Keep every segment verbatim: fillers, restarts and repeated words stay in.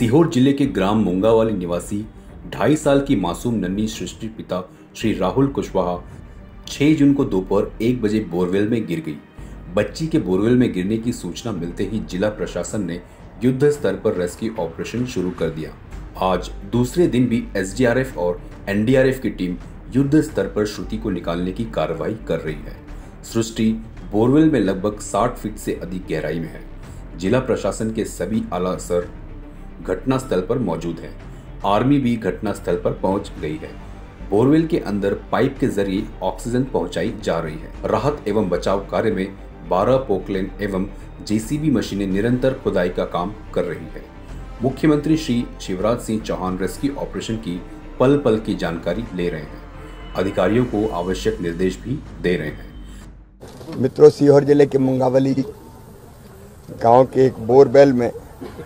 सीहोर जिले के ग्राम मुंगावाली निवासी ढाई साल की मासूम नन्ही सृष्टि पिता श्री राहुल कुशवाहा छह जून को दोपहर एक बजे बोरवेल में गिर गई। बच्ची के बोरवेल में गिरने की सूचना मिलते ही जिला प्रशासन ने युद्ध स्तर पर रेस्क्यू ऑपरेशन शुरू कर दिया। आज दूसरे दिन भी एस डी आर एफ और एन डी आर एफ की टीम युद्ध स्तर पर श्रुति को निकालने की कार्रवाई कर रही है। सृष्टि बोरवेल में लगभग साठ फीट से अधिक गहराई में है। जिला प्रशासन के सभी आला अफसर घटनास्थल पर मौजूद हैं। आर्मी भी घटनास्थल पर पहुंच गई है। बोरवेल के अंदर पाइप के जरिए ऑक्सीजन पहुंचाई जा रही है। राहत एवं बचाव कार्य में बारह पोकलेन एवं जे सी बी मशीनें निरंतर खुदाई का काम कर रही है। मुख्यमंत्री श्री शिवराज सिंह चौहान रेस्क्यू ऑपरेशन की पल पल की जानकारी ले रहे हैं। अधिकारियों को आवश्यक निर्देश भी दे रहे हैं। मित्रों, सीहोर जिले के मुंगावली गांव के एक बोरवेल में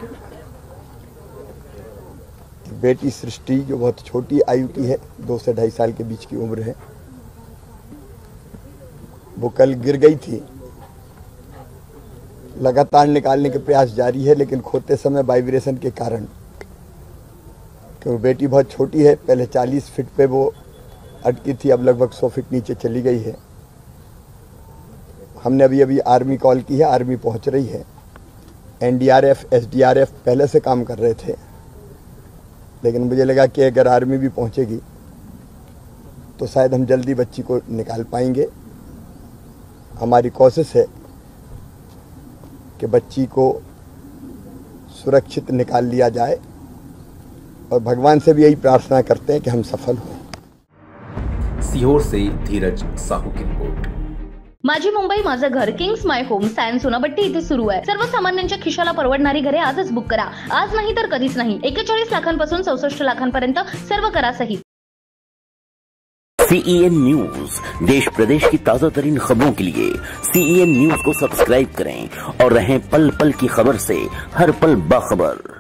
बेटी सृष्टि, जो बहुत छोटी आयु की है, दो से ढाई साल के बीच की उम्र है, वो कल गिर गई थी। लगातार निकालने के प्रयास जारी है, लेकिन खोते समय वाइब्रेशन के कारण, क्योंकि बेटी बहुत छोटी है, पहले चालीस फीट पे वो अटकी थी, अब लगभग सौ फीट नीचे चली गई है। हमने अभी अभी आर्मी कॉल की है, आर्मी पहुंच रही है। N D R F, S D R F पहले से काम कर रहे थे, लेकिन मुझे लगा कि अगर आर्मी भी पहुंचेगी तो शायद हम जल्दी बच्ची को निकाल पाएंगे। हमारी कोशिश है कि बच्ची को सुरक्षित निकाल लिया जाए और भगवान से भी यही प्रार्थना करते हैं कि हम सफल हों। सीहोर से धीरज साहू की रिपोर्ट। माझी मुंबई माझं घर, किंग्स माय होम, सायन्स सोनापट्टी इथे सुरू आहे। सर्वसामान्यांच्या खिशाला परवडणारी घरे आजच बुक करा। आज नाही तर कधीच नाही। एक्केचाळीस लाखांपासून चौसष्ट लाखांपर्यंत सर्व करा सहित। सी ई एन न्यूज, देश प्रदेश की ताजा तरीन खबरों के लिए सी ई एन न्यूज को सब्सक्राइब करें और रहें पल पल की खबर से हर पल बाखबर।